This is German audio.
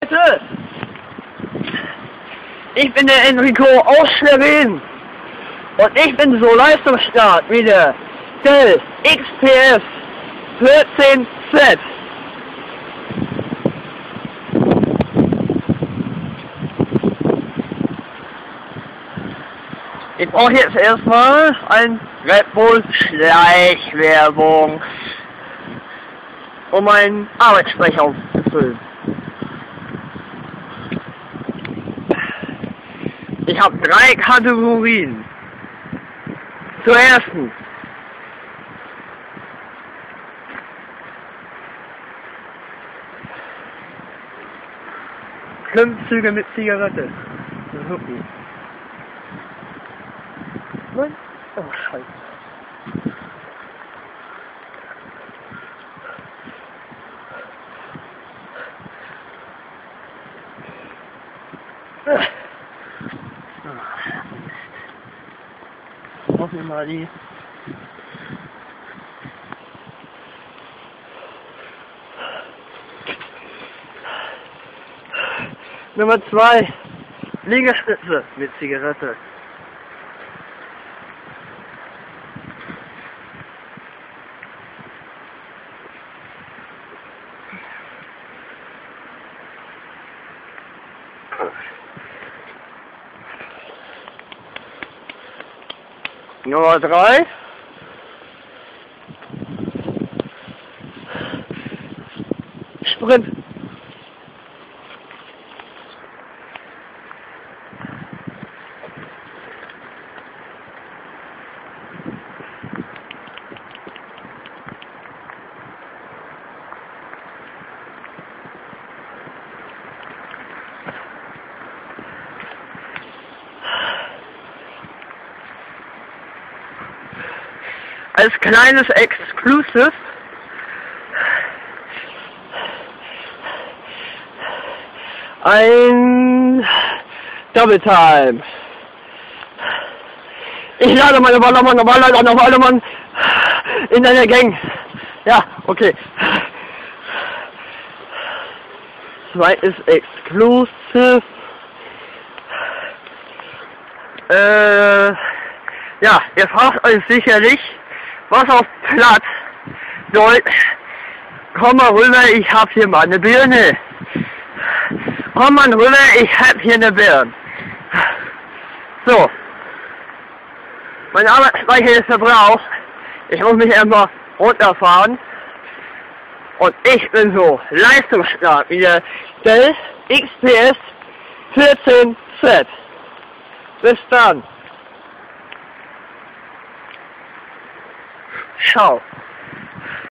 Leute, ich bin der Enrico aus Schwerin und ich bin so leistungsstark wie der Dell XPS 14Z. Ich brauche jetzt erstmal ein Red Bull Schleichwerbung, um meinen Arbeitssprecher aufzufüllen. Ich habe 3 Kategorien. Zur ersten. Klimmzüge mit Zigarette. Super. Nein? Oh, Scheiße. Mach mir mal die. Nummer 2. Liegestütze mit Zigarette. Nummer 3. Sprint. Als kleines Exclusive ein Double Time. Ich lade meine Ballermann in einer Gang. Ja, okay. Zweites Exclusive. Ja, ihr fragt euch sicherlich, was auf Platz soll. Komm mal rüber, ich hab hier mal eine Birne. Komm mal rüber, ich hab hier eine Birne. So. Mein Arbeitsspeicher ist verbraucht. Ich muss mich erstmal runterfahren. Und ich bin so leistungsstark wie der Dell XPS 14Z. Bis dann. Ciao.